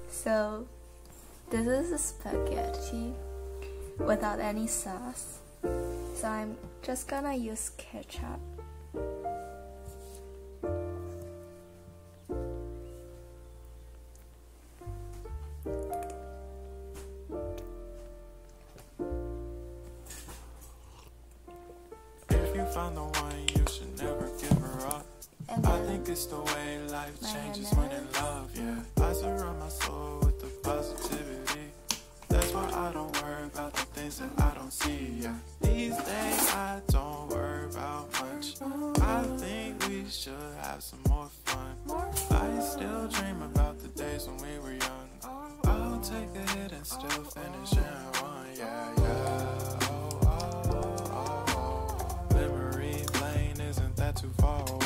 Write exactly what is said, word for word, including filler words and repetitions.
So this is a spaghetti without any sauce. So I'm just gonna use ketchup. If you find the one, you should never give her up. And I then think it's the way life changes mayonnaise. when in love, yeah. I surround my soul with the positivity. That's why I don't worry about the things that I don't see, yeah. These days I don't worry about much. I think we should have some more fun. I still dream about the days when we were young. I'll take a hit and still finish in one, yeah, yeah. Oh, oh, oh, oh. Memory lane isn't that too far away?